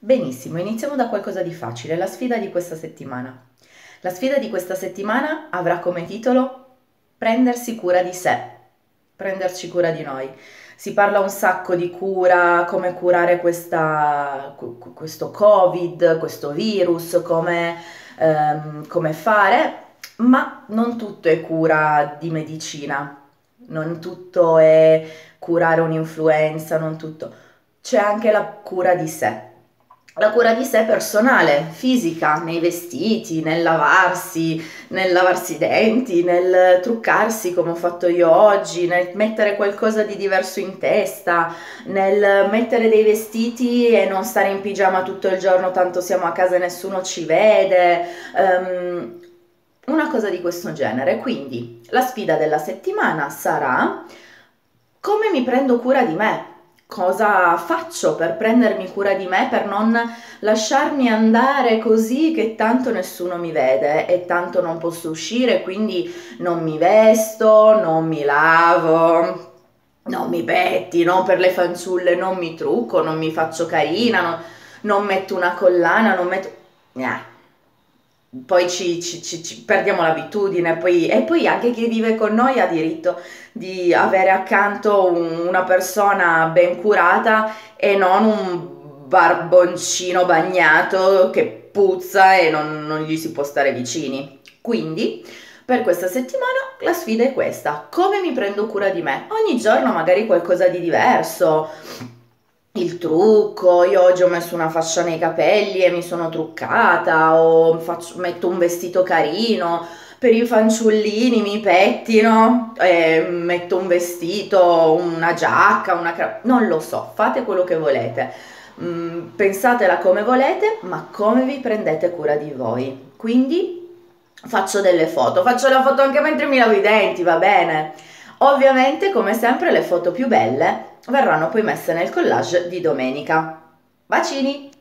Benissimo, iniziamo da qualcosa di facile, la sfida di questa settimana. La sfida di questa settimana avrà come titolo Prendersi cura di sé, prenderci cura di noi. Si parla un sacco di cura, come curare questo Covid, questo virus, come fare, ma non tutto è cura di medicina, non tutto è curare un'influenza, non tutto. C'è anche la cura di sé. La cura di sé personale, fisica, nei vestiti, nel lavarsi i denti, nel truccarsi come ho fatto io oggi, nel mettere qualcosa di diverso in testa, nel mettere dei vestiti e non stare in pigiama tutto il giorno, tanto siamo a casa e nessuno ci vede. Una cosa di questo genere. Quindi la sfida della settimana sarà: come mi prendo cura di me? Cosa faccio per prendermi cura di me, per non lasciarmi andare così che tanto nessuno mi vede e tanto non posso uscire, quindi non mi vesto, non mi lavo, non mi pettino, per le fanciulle non mi trucco, non mi faccio carina, non metto una collana, non metto... Nah. Poi ci perdiamo l'abitudine, e poi anche chi vive con noi ha diritto di avere accanto una persona ben curata e non un barboncino bagnato che puzza e non gli si può stare vicini. Quindi, per questa settimana la sfida è questa: come mi prendo cura di me? Ogni giorno magari qualcosa di diverso. Il trucco, io oggi ho messo una fascia nei capelli e mi sono truccata, o metto un vestito carino, per i fanciullini mi pettino, metto un vestito, una giacca, non lo so, fate quello che volete. Pensatela come volete, ma come vi prendete cura di voi. Quindi faccio la foto anche mentre mi lavo i denti, va bene? Ovviamente, come sempre, le foto più belle verranno poi messe nel collage di domenica. Bacini!